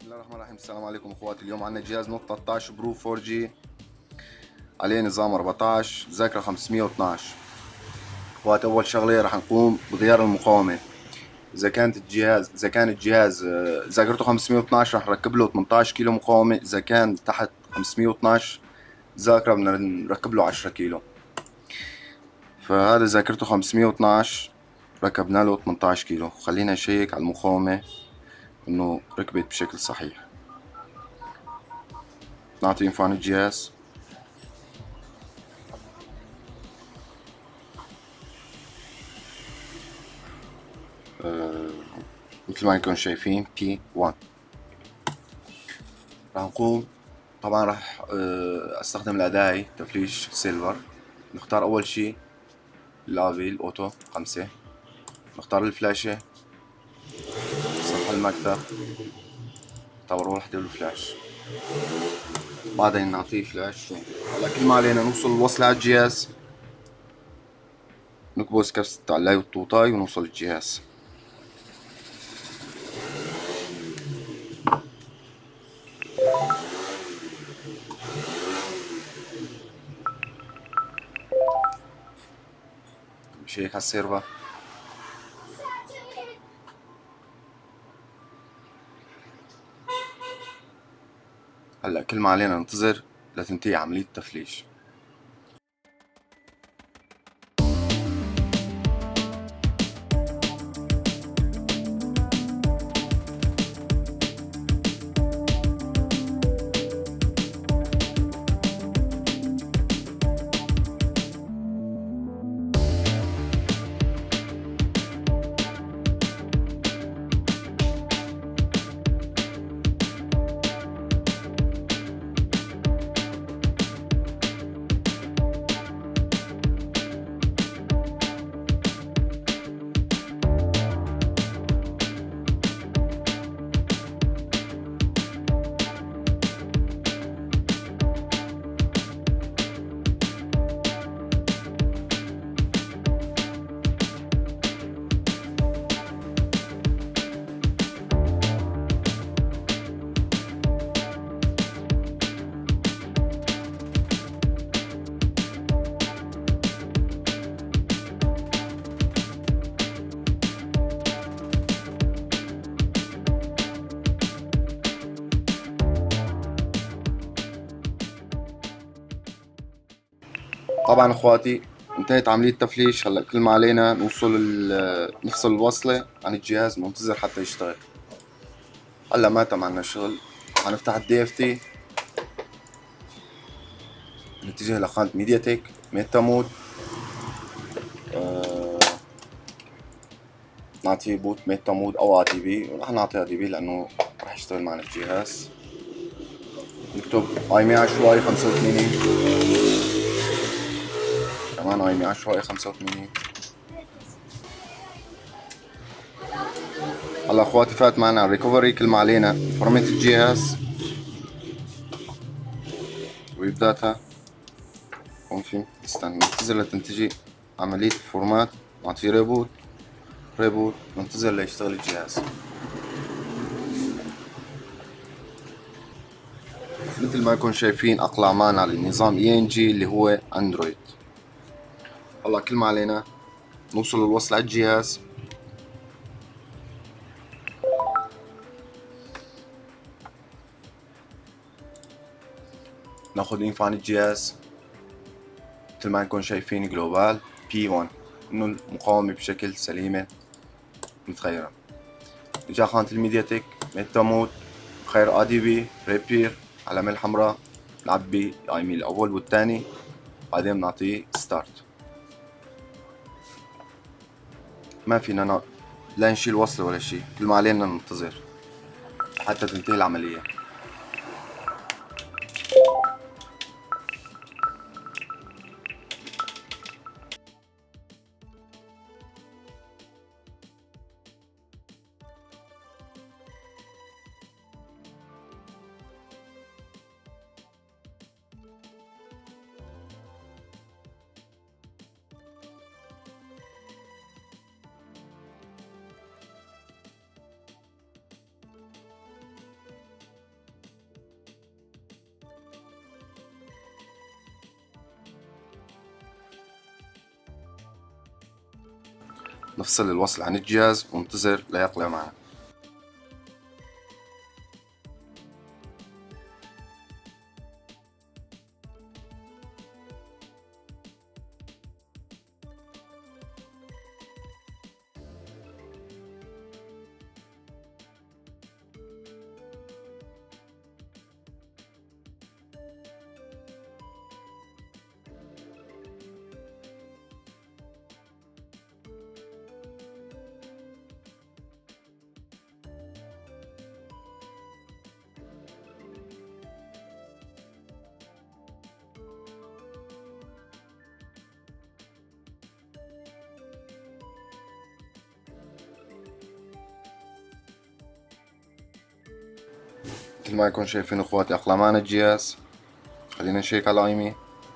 الله الرحمن الرحيم. السلام عليكم اخواتي. اليوم عندنا جهاز نوت 13 برو 4G عليه نظام 14 ذاكرة 512. اخواتي اول شغلة راح نقوم بغيار المقاومة. اذا كان الجهاز ذاكرته 512 راح نركب له 18 كيلو مقاومة. اذا كان تحت 512 ذاكرة بدنا نركب له 10 كيلو. فهذا ذاكرته 512 ركبنا له 18 كيلو. خلينا نشيك على المقاومة انه ركبت بشكل صحيح. نعطي انفو عن الجهاز. مثل ما انكم شايفين P1. راح نقوم طبعا راح استخدم الاداي تفليش سيلفر. نختار اول شي الافي الاوتو 5. نختار الفلاشة سطح المكتب طور وحدة والفلاش. بعدين نعطيه فلاش. هلا كل ما علينا نوصل الوصلة على الجهاز، نكبس كبسة التعلاي والطوطاي ونوصل الجهاز. بشيك على السيرفر. هلا كل ما علينا ننتظر لتنتهي عملية التفليش. طبعا اخواتي انتهت عملية التفليش. هلا كل ما علينا نفصل الوصلة عن الجهاز وننتظر حتى يشتغل. هلا ما تم عنا شغل. حنفتح الدي اف تي، نتجه لخانة ميديا تك ميتا مود. نعطيه بوت ميتا مود او ار دي بي، ورح نعطيها دي بي لانه رح يشتغل معنا الجهاز. نكتب اي 100 عشوائي 85. كمان اي 100 عشوائي 85. هلا اخواتي فات معنا الريكفري. كل ما علينا فرمت الجهاز ويبداتها هون في استنى ننتظر لتنتجي عملية الفورمات. نعطيه ريبوت ننتظر ليشتغل الجهاز. مثل ما انكم شايفين اقلع معنا على النظام ENG اللي هو اندرويد. هلا كل ما علينا نوصل الوصل على الجهاز. ناخذ انفو عن الجهاز. مثل ما انكم شايفين جلوبال P1 انه المقاومة بشكل سليمة متغيرة. نجا خانة الميديا تك ميتا مود خير ADB ريبير علامة الحمراء. نعبي ايميل الاول والثاني بعدين بنعطيه ستارت. ما فينا لا نشيل وصلة ولا شيء. كل ما علينا ننتظر حتى تنتهي العملية. نفصل الوصل عن الجهاز وننتظر ليقلع معنا. مثل ما يكون شايفين اخواتي اقلع معنا الجهاز. خلينا نشيك على الايمي.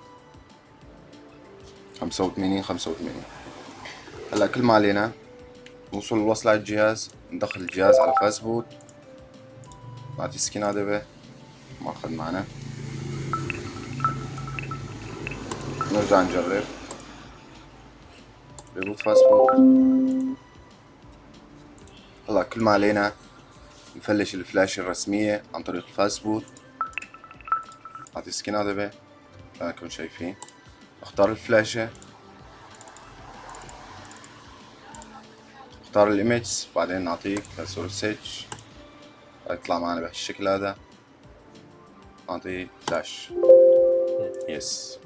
85. هلا كل ما علينا نوصل الوصلة على الجهاز، ندخل الجهاز على فاسبوت، نعطي سكين عدبة ما أخذ معنا، نرجع نجرب ريبوت فاسبوت. هلا كل ما علينا نفلش الفلاشة الرسمية عن طريق الفاسبوت، نعطي سكين عدبة كما شايفين، اختار الفلاشة، اختار الايمج، بعدين نعطيه كسور سيتش يطلع معنا بهالشكل هذا، نعطيه فلاش يس.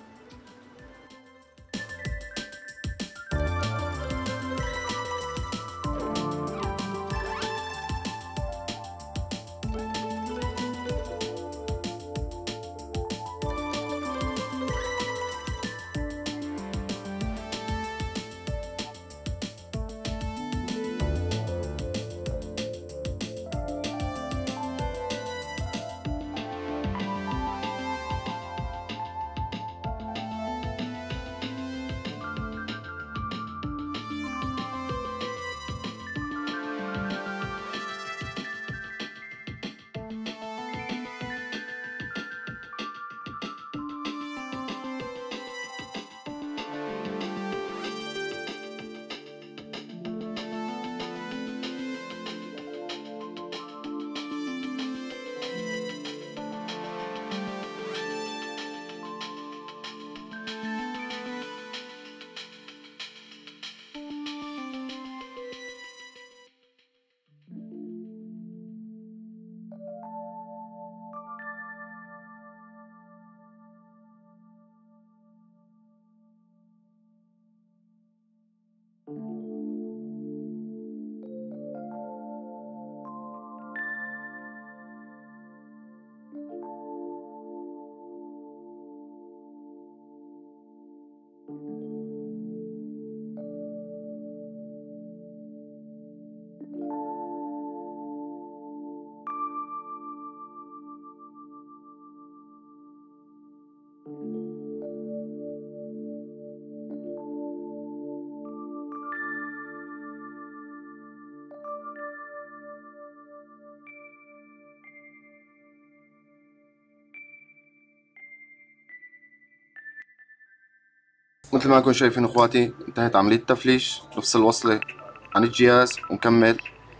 مثل ما انكم شايفين اخواتي انتهت عملية التفليش. نفصل الوصلة عن الجهاز ونكمل.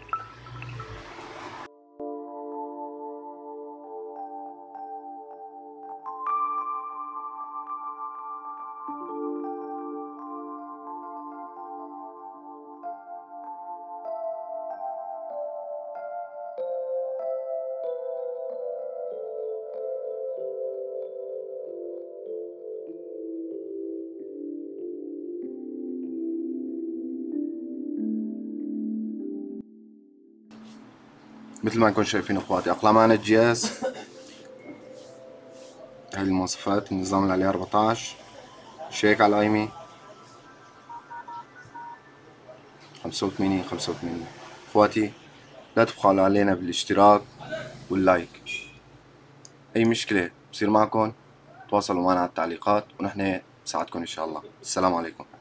مثل ما انكم شايفين اخواتي اقلع معنا الجهاز. هاي المواصفات، النظام اللي عليه 14، شيك على الايمي 85. اخواتي لا تبخلوا علينا بالاشتراك واللايك. اي مشكلة بصير معكم تواصلوا معنا على التعليقات ونحن نساعدكم ان شاء الله. السلام عليكم.